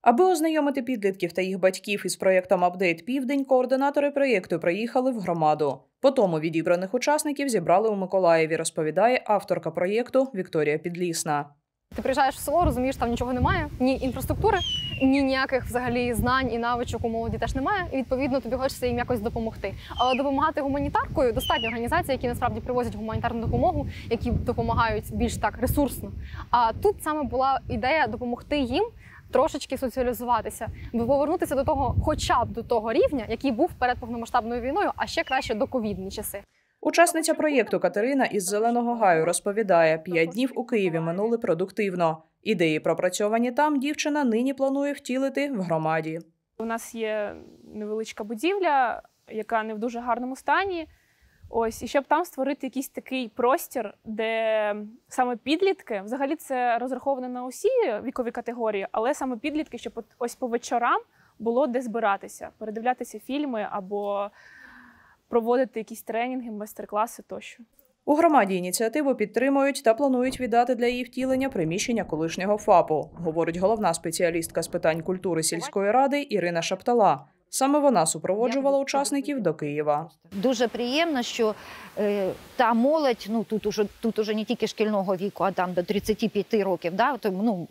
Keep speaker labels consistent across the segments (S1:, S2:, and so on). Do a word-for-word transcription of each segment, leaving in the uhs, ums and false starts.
S1: Аби ознайомити підлітків та їх батьків із проєктом «Апдейт Південь», координатори проєкту приїхали в громаду. По тому відібраних учасників зібрали у Миколаєві, розповідає авторка проєкту Вікторія Підлісна.
S2: Ти приїжджаєш в село, розумієш, там нічого немає, ні інфраструктури, ні ніяких взагалі знань і навичок у молоді теж немає, і відповідно тобі хочеться їм якось допомогти. Але допомагати гуманітаркою достатньо організацій, які насправді привозять гуманітарну допомогу, які допомагають більш так ресурсно. А тут саме була ідея допомогти їм трошечки соціалізуватися, повернутися до того, хоча б до того рівня, який був перед повномасштабною війною, а ще краще до ковідні часи.
S1: Учасниця проєкту Катерина із Зеленого Гаю розповідає, п'ять днів у Києві минули продуктивно. Ідеї, пропрацьовані там, дівчина нині планує втілити в громаді.
S3: У нас є невеличка будівля, яка не в дуже гарному стані. Ось, і щоб там створити якийсь такий простір, де саме підлітки, взагалі це розраховано на усі вікові категорії, але саме підлітки, щоб от ось по вечорам було де збиратися, передивлятися фільми або проводити якісь тренінги, майстер-класи тощо.
S1: У громаді ініціативу підтримують та планують віддати для її втілення приміщення колишнього ФАПу, говорить головна спеціалістка з питань культури сільської ради Ірина Шаптала. Саме вона супроводжувала учасників до Києва.
S4: Дуже приємно, що е, та молодь, ну тут уже, тут уже не тільки шкільного віку, а там до тридцяти п'яти років, да, то, ну,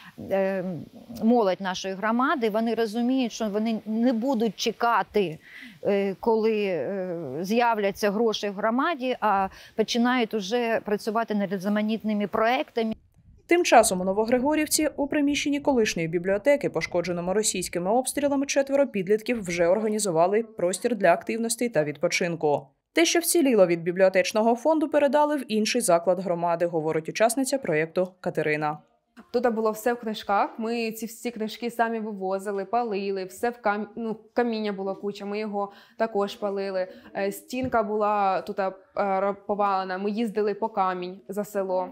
S4: е, молодь нашої громади, вони розуміють, що вони не будуть чекати, е, коли е, з'являться гроші в громаді, а починають уже працювати над різноманітними проектами.
S1: Тим часом у Новогригорівці у приміщенні колишньої бібліотеки, пошкодженому російськими обстрілами, четверо підлітків вже організували простір для активностей та відпочинку. Те, що вціліло від бібліотечного фонду, передали в інший заклад громади, говорить учасниця проєкту Катерина.
S5: Тут було все в книжках, ми ці всі книжки самі вивозили, палили, все в кам... ну, каміння було куча, ми його також палили. Стінка була тут повалена, ми їздили по камінь за село.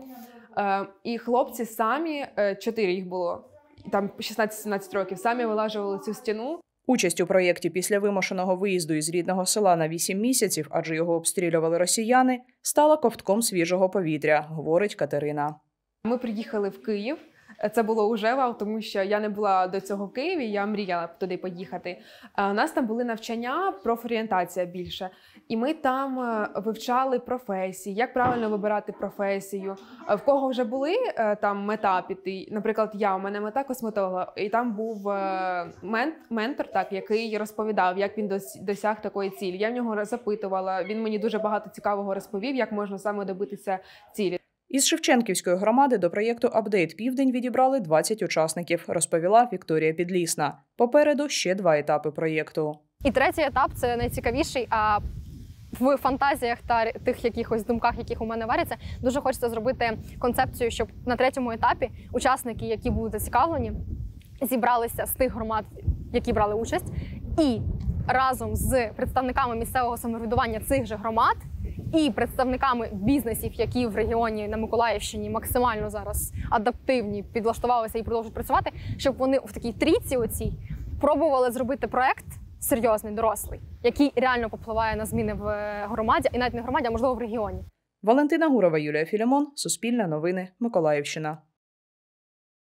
S5: І хлопці самі, чотири їх було, там шістнадцять-сімнадцять років, самі вилажували цю стіну.
S1: Участь у проєкті після вимушеного виїзду із рідного села на вісім місяців, адже його обстрілювали росіяни, стала ковтком свіжого повітря, говорить Катерина.
S5: Ми приїхали в Київ. Це було уже вау, тому що я не була до цього в Києві, я мріяла туди поїхати. У нас там були навчання, профорієнтація більше. І ми там вивчали професії, як правильно вибирати професію. В кого вже були там мета піти, наприклад, я, у мене мета косметолога, і там був ментор, так, який розповідав, як він досяг такої цілі. Я в нього запитувала, він мені дуже багато цікавого розповів, як можна саме добитися цілі.
S1: Із Шевченківської громади до проєкту «Апдейт Південь» відібрали двадцять учасниких, розповіла Вікторія Підлісна. Попереду ще два етапи проєкту.
S2: І третій етап – це найцікавіший, а в фантазіях та тих якихось думках, яких у мене варяться, дуже хочеться зробити концепцію, щоб на третьому етапі учасники, які будуть зацікавлені, зібралися з тих громад, які брали участь, і разом з представниками місцевого самоврядування цих же громад і представниками бізнесів, які в регіоні на Миколаївщині максимально зараз адаптивні, підлаштувалися і продовжують працювати, щоб вони в такій трійці оцій пробували зробити проект серйозний, дорослий, який реально попливає на зміни в громаді, і навіть не в громаді, а можливо в регіоні.
S1: Валентина Гурова, Юлія Філімон, Суспільне новини, Миколаївщина.